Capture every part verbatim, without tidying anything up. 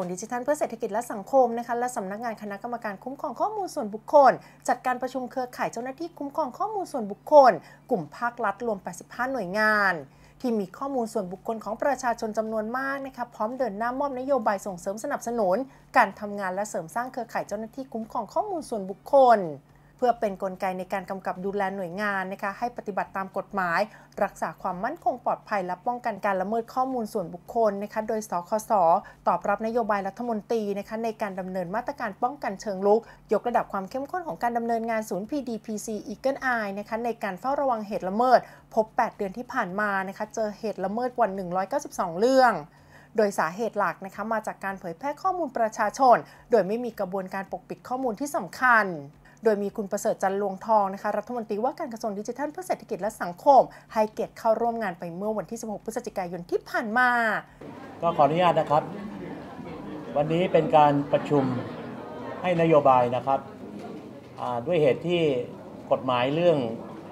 ดิจิทัลเพื่อเศรษฐกิจและสังคมนะคะและสำนักงานคณะกรรมการคุ้มครองข้อมูลส่วนบุคคลจัดการประชุมเครือข่ายเจ้าหน้าที่คุ้มครองข้อมูลส่วนบุคคลกลุ่มภาครัฐรวมแปดสิบห้าหน่วยงานที่มีข้อมูลส่วนบุคคลของประชาชนจำนวนมากนะคะพร้อมเดินหน้ามอบนโยบายส่งเสริมสนับสนุนการทำงานและเสริมสร้างเครือข่ายเจ้าหน้าที่คุ้มครองข้อมูลส่วนบุคคลเพื่อเป็นกลไกในการกำกับดูแลหน่วยงานนะคะให้ปฏิบัติตามกฎหมายรักษาความมั่นคงปลอดภัยและป้องกันการละเมิดข้อมูลส่วนบุคคลนะคะโดยสคส.ตอบรับนโยบายรัฐมนตรีนะคะในการดำเนินมาตรการป้องกันเชิงรุกยกระดับความเข้มข้นของการดำเนินงานศูนย์ พี ดี พี ซี Eagle Eye นะคะในการเฝ้าระวังเหตุละเมิดพบแปดเดือนที่ผ่านมานะคะเจอเหตุละเมิดกว่าหนึ่งร้อยเก้าสิบสองเรื่องโดยสาเหตุหลักนะคะมาจากการเผยแพร่ข้อมูลประชาชนโดยไม่มีกระบวนการปกปิดข้อมูลที่สำคัญโดยมีคุณประเสริฐจันทร์ลวงทองนะคะรัฐมนตรีว่าการกระทรวงดิจิทัลเพื่อเศรษฐกิจและสังคมให้เกียรติเข้าร่วมงานไปเมื่อวันที่สิบหกพฤศจิกายนที่ผ่านมาก็ขออนุญาตนะครับวันนี้เป็นการประชุมให้นโยบายนะครับด้วยเหตุที่กฎหมายเรื่อง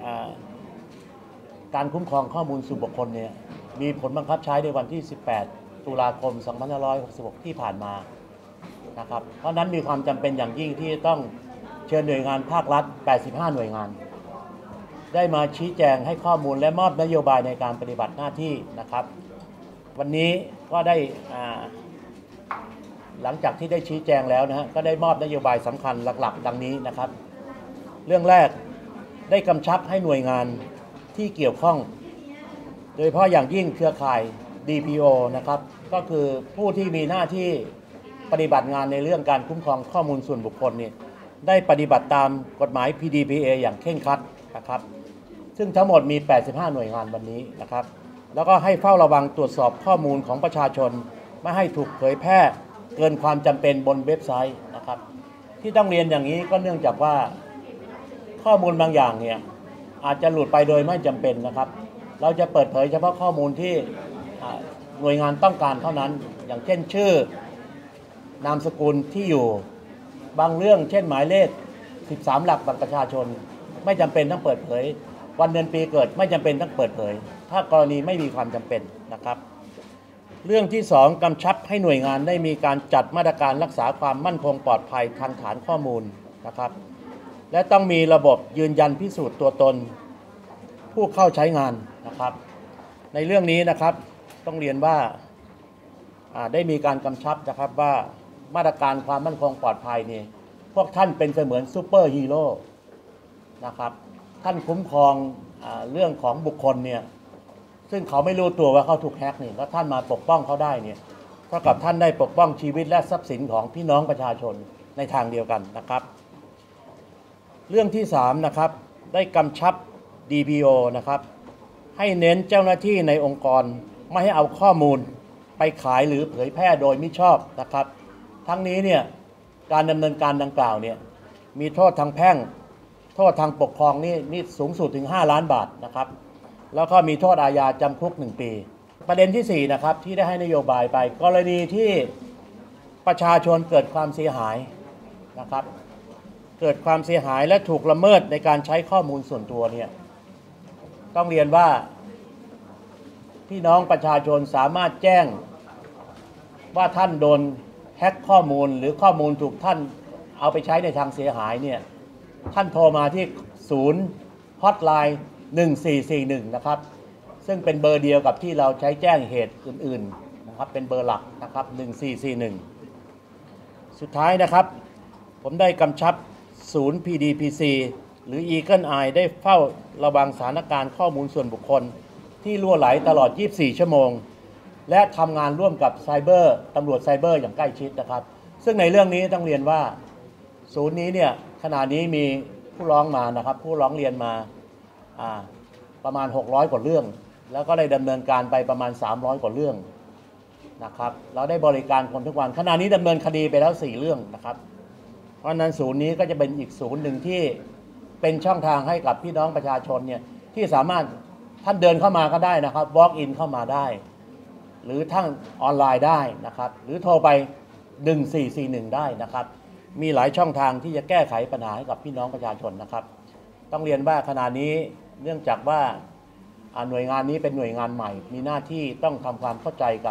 การคุ้มครองข้อมูลส่วนบุคคลเนี่ยมีผลบังคับใช้ในวันที่สิบแปดตุลาคมสองพันห้าร้อยหกสิบหกที่ผ่านมานะครับเพราะนั้นมีความจำเป็นอย่างยิ่งที่ต้องเชิญหน่วยงานภาครัฐแปดสิบห้าหน่วยงานได้มาชี้แจงให้ข้อมูลและมอบนโยบายในการปฏิบัติหน้าที่นะครับวันนี้ก็ได้หลังจากที่ได้ชี้แจงแล้วนะฮะก็ได้มอบนโยบายสำคัญหลักๆดังนี้นะครับเรื่องแรกได้กำชับให้หน่วยงานที่เกี่ยวข้องโดยเฉพาะอย่างยิ่งเครือข่าย ดี พี โอ นะครับก็คือผู้ที่มีหน้าที่ปฏิบัติงานในเรื่องการคุ้มครองข้อมูลส่วนบุคคลนี่ได้ปฏิบัติตามกฎหมาย พี ดี พี เอ อย่างเคร่งครัดนะครับซึ่งทั้งหมดมีแปดสิบห้าหน่วยงานวันนี้นะครับแล้วก็ให้เฝ้าระวังตรวจสอบข้อมูลของประชาชนไม่ให้ถูกเผยแพร่เกินความจำเป็นบนเว็บไซต์นะครับที่ต้องเรียนอย่างนี้ก็เนื่องจากว่าข้อมูลบางอย่างเนี่ยอาจจะหลุดไปโดยไม่จำเป็นนะครับเราจะเปิดเผยเฉพาะข้อมูลที่หน่วยงานต้องการเท่านั้นอย่างเช่นชื่อนามสกุลที่อยู่บางเรื่องเช่นหมายเลขสิบสามหลักบัตรประชาชนไม่จำเป็นต้องเปิดเผยวันเดือนปีเกิดไม่จำเป็นต้องเปิดเผยถ้ากรณีไม่มีความจำเป็นนะครับเรื่องที่สองกำชับให้หน่วยงานได้มีการจัดมาตรการรักษาความมั่นคงปลอดภัยทางฐานข้อมูลนะครับและต้องมีระบบยืนยันพิสูจน์ตัวตนผู้เข้าใช้งานนะครับในเรื่องนี้นะครับต้องเรียนว่าได้มีการกำชับนะครับว่ามาตรการความมั่นคงปลอดภัยนี่พวกท่านเป็นเสมือนซูเปอร์ฮีโร่นะครับท่านคุ้มครองเรื่องของบุคคลเนี่ยซึ่งเขาไม่รู้ตัวว่าเขาถูกแฮกนี่แล้วท่านมาปกป้องเขาได้เนี่ยเท่ากับท่านได้ปกป้องชีวิตและทรัพย์สินของพี่น้องประชาชนในทางเดียวกันนะครับเรื่องที่สามนะครับได้กำชับ ดี พี โอ นะครับให้เน้นเจ้าหน้าที่ในองค์กรไม่ให้เอาข้อมูลไปขายหรือเผยแพร่โดยมิชอบนะครับทั้งนี้เนี่ยการดำเนินการดังกล่าวเนี่ยมีโทษทางแพ่งโทษทางปกครองนี่นี่สูงสุดถึงห้าล้านบาทนะครับแล้วก็มีโทษอาญาจำคุกหนึ่งปีประเด็นที่สี่นะครับที่ได้ให้นโยบายไปกรณีที่ประชาชนเกิดความเสียหายนะครับเกิดความเสียหายและถูกละเมิดในการใช้ข้อมูลส่วนตัวเนี่ยต้องเรียนว่าพี่น้องประชาชนสามารถแจ้งว่าท่านโดนแฮ็กข้อมูลหรือข้อมูลถูกท่านเอาไปใช้ในทางเสียหายเนี่ยท่านโทรมาที่ศูนย์ฮอตไลน์หนึ่งสี่สี่หนึ่งนะครับซึ่งเป็นเบอร์เดียวกับที่เราใช้แจ้งเหตุอื่นๆนะครับเป็นเบอร์หลักนะครับหนึ่งสี่สี่หนึ่งสุดท้ายนะครับผมได้กำชับศูนย์ พี ดี พี ซี หรือ Eagle Eye ได้เฝ้าระวังสถานการณ์ข้อมูลส่วนบุคคลที่รั่วไหลตลอดยี่สิบสี่ชั่วโมงและทำงานร่วมกับไซเบอร์ตำรวจไซเบอร์อย่างใกล้ชิดนะครับซึ่งในเรื่องนี้ต้องเรียนว่าศูนย์นี้เนี่ยขณะนี้มีผู้ร้องมานะครับผู้ร้องเรียนมาประมาณหกร้อยกว่าเรื่องแล้วก็ได้ดำเนินการไปประมาณสามร้อยกว่าเรื่องนะครับเราได้บริการคนทุกวันขณะนี้ดำเนินคดีไปแล้วสี่เรื่องนะครับเพราะนั้นศูนย์นี้ก็จะเป็นอีกศูนย์หนึ่งที่เป็นช่องทางให้กับพี่น้องประชาชนเนี่ยที่สามารถท่านเดินเข้ามาก็ได้นะครับ walk in เข้ามาได้หรือทั้งออนไลน์ได้นะครับหรือโทรไปหนึ่งสี่สี่หนึ่งได้นะครับมีหลายช่องทางที่จะแก้ไขปัญหาให้กับพี่น้องประชาชนนะครับต้องเรียนว่าขณะนี้เนื่องจากว่าหน่วยงานนี้เป็นหน่วยงานใหม่มีหน้าที่ต้องทำความเข้าใจกับ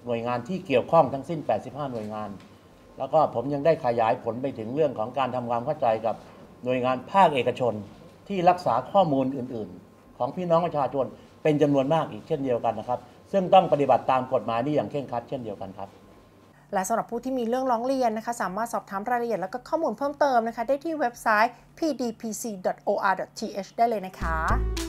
หน่วยงานที่เกี่ยวข้องทั้งสิ้นแปดสิบห้าหน่วยงานแล้วก็ผมยังได้ขยายผลไปถึงเรื่องของการทำความเข้าใจกับหน่วยงานภาคเอกชนที่รักษาข้อมูลอื่นๆของพี่น้องประชาชนเป็นจำนวนมากอีกเช่นเดียวกันนะครับซึ่งต้องปฏิบัติตามกฎหมายนี้อย่างเคร่งครัดเช่นเดียวกันครับและสำหรับผู้ที่มีเรื่องร้องเรียนนะคะสามารถสอบถามรายละเอียดและก็ข้อมูลเพิ่มเติมนะคะได้ที่เว็บไซต์ พี ดี พี ซี ดอท โอ อาร์ ดอท ที เอช ได้เลยนะคะ